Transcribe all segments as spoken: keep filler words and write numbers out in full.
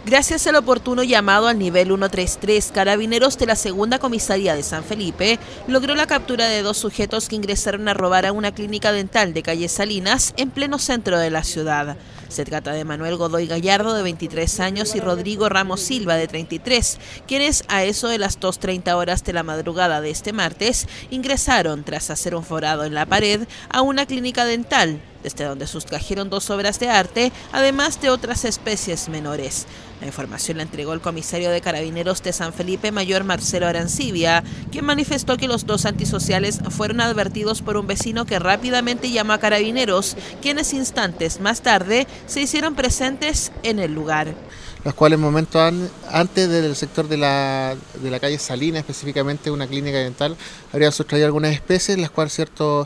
Gracias al oportuno llamado al nivel ciento treinta y tres, Carabineros de la Segunda Comisaría de San Felipe logró la captura de dos sujetos que ingresaron a robar a una clínica dental de calle Salinas en pleno centro de la ciudad. Se trata de Manuel Godoy Gallardo, de veintitrés años, y Rodrigo Ramos Silva, de treinta y tres, quienes a eso de las dos treinta horas de la madrugada de este martes ingresaron, tras hacer un forado en la pared, a una clínica dental, desde donde sustrajeron dos obras de arte, además de otras especies menores. La información la entregó el comisario de Carabineros de San Felipe, mayor Marcelo Arancibia, quien manifestó que los dos antisociales fueron advertidos por un vecino que rápidamente llamó a Carabineros, quienes instantes más tarde se hicieron presentes en el lugar. Los cuales momentos an, antes del sector de la, de la calle Salinas, específicamente una clínica dental, habrían sustraído algunas especies, las cuales cierto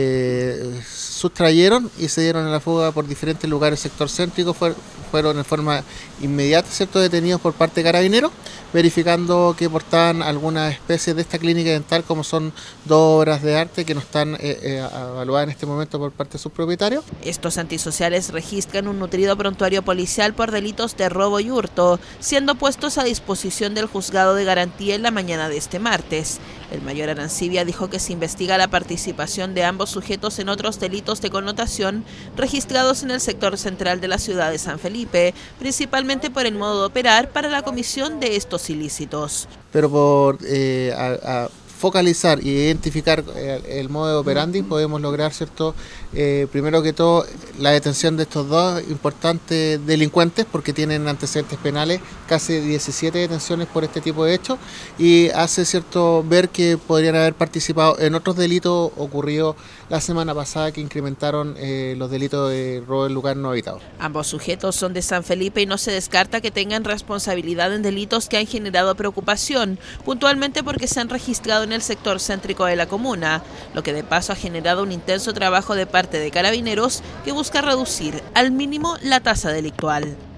eh, sustrayeron y se dieron a la fuga por diferentes lugares del sector céntrico. Fue, fueron en forma inmediata cierto detenidos por parte de Carabineros, verificando que portaban algunas especies de esta clínica dental, como son dos obras de arte que no están eh, eh, evaluadas en este momento por parte de sus propietarios. Estos antisociales registran un nutrido prontuario policial por delitos de robo y hurto, siendo puestos a disposición del juzgado de garantía en la mañana de este martes. El mayor Arancibia dijo que se investiga la participación de ambos sujetos en otros delitos de connotación registrados en el sector central de la ciudad de San Felipe, principalmente por el modo de operar para la comisión de estos ilícitos. Pero por eh, a, a focalizar y identificar el, el modo de operandi podemos lograr, ¿cierto? Eh, primero que todo, la detención de estos dos importantes delincuentes, porque tienen antecedentes penales, casi diecisiete detenciones por este tipo de hechos, y hace, cierto, ver que podrían haber participado en otros delitos ocurridos la semana pasada que incrementaron eh, los delitos de robo en lugar no habitado. Ambos sujetos son de San Felipe y no se descarta que tengan responsabilidad en delitos que han generado preocupación, puntualmente porque se han registrado en el sector céntrico de la comuna, lo que de paso ha generado un intenso trabajo de parte de Carabineros que busca reducir al mínimo la tasa delictual.